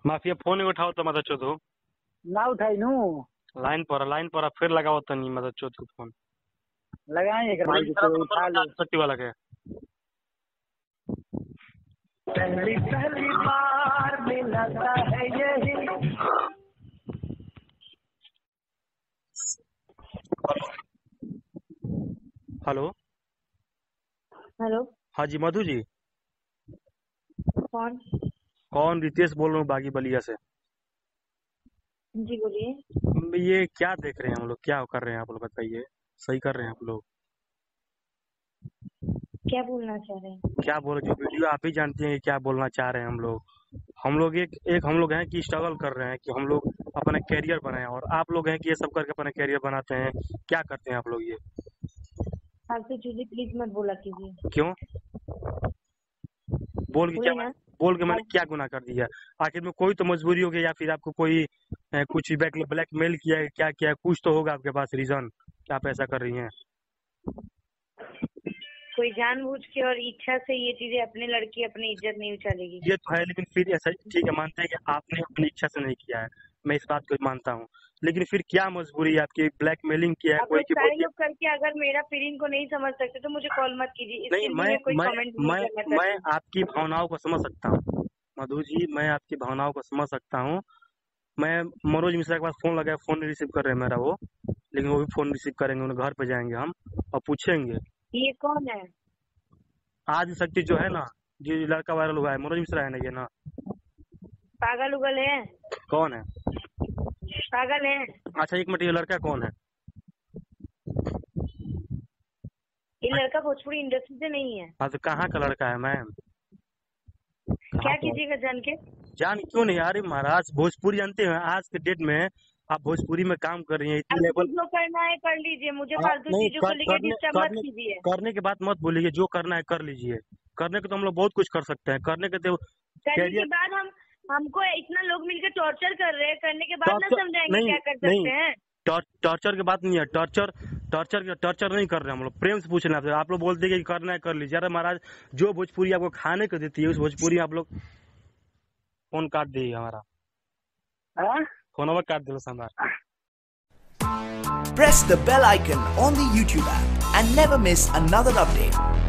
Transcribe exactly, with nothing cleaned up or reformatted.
Mafia phone उठाओ तो मदद चोदो ना उठाई नू लाइन पर लाइन पर फिर लगाओ तो नहीं मदद चोद फोन लगाएंगे कर भाई तो उठा लो। सच्ची वाला के पहली पहली बार मिलता है यही। हेलो हेलो हाँ जी मधु जी कौन? कौन रितेश बोल रहा हूँ बागी बलिया से। जी बोलिए। ये क्या देख रहे हैं हम लोग, क्या कर रहे हैं आप लोग बताइए। सही कर रहे हैं आप लोग? क्या बोलना चाह रहे हैं? क्या बोल जो वीडियो आप ही जानते हैं क्या बोलना चाह रहे हैं हम लोग। हम लोग एक एक हम लोग हैं कि स्ट्रगल कर रहे हैं कि हम लोग अपना कैरियर बनाएं और आप लोग हैं कि ये सब करके अपना कैरियर बनाते हैं। क्या करते हैं आप लोग ये? फालतू चीजें प्लीज मत बोला कीजिए। क्यों? बोल के क्या ना बोल के मैंने क्या गुनाह कर दिया? आखिर में कोई तो मजबूरी हो गई या फिर आपको कोई ए, कुछ बैक ब्लैकमेल किया है, क्या किया है? कुछ तो होगा आपके पास रीजन क्या आप ऐसा कर रही हैं। कोई जानबूझ के और इच्छा से ये चीजें अपने लड़की अपनी इज्जत नहीं उछालेगी। ये तो है लेकिन फिर ऐसा ठीक है, मानते हैं कि आपने अपनी इच्छा से नहीं किया है, मैं इस बात को मानता हूँ। लेकिन फिर क्या मजबूरी है आपकी? ब्लैकमेलिंग किया है आप कोई लोग की सारे बोल लोग करके अगर मेरा फीलिंग को नहीं समझ सकते तो मुझे कॉल मत कीजिए। इसके नहीं लिए मैं मैं कोई मैं कमेंट नहीं मैं करना मैं चाहती। आपकी भावनाओं को समझ सकता हूँ मधु जी, मैं आपकी भावनाओं को समझ सकता हूँ। मैं मनोज मिश्रा के पास फोन लगाया, फोन नहीं रिसीव कर रहे हैं मेरा वो, लेकिन वो भी फोन रिसीव करेंगे, उन्हें घर पे जाएंगे हम और पूछेंगे। ये कौन है? आज शक्ति जो है ना, जो लड़का वायरल हुआ है, मनोज मिश्रा है ना ये ना? पागल उगल है? कौन है? पागल है? अच्छा एक मिनट, ये लड़का कौन है? ये लड़का भोजपुरी इंडस्ट्री से नहीं है। हाँ तो कहाँ का लड़का है मैम? क्या कीजिएगा जान के? जान क्यों नहीं? अरे महाराज भोजपुरी जानते हैं, आज के डेट में आप भोजपुरी में काम कर रही हैं इतनी लेवल। जो करना है कर लीजिए, मुझे फालतू नहीं चीजों कर, को लेकर करने डिस्टर्ब मत करने कीजिए। करने के बाद मत बोलिए, जो करना है कर लीजिए। करने के तो हम लोग बहुत कुछ कर सकते हैं, करने के तो करने के बाद हम हमको इतना लोग मिलकर टॉर्चर कर रहे हैं, करने के बाद ना समझाएंगे क्या कर सकते हैं। टॉर्चर की बात नहीं है, टॉर्चर टॉर्चर टॉर्चर नहीं कर रहे हम लोग, प्रेम से पूछना आपसे। आप लोग बोलते हैं कि करना है कर लीजिए। अरे महाराज जो भोजपुरी आपको खाने को देती है उस भोजपुरी आप लोग फोन काट दिए हमारा, फोन ओवर काट दिलो हमारा। Press the bell icon on the YouTube app and never miss another update.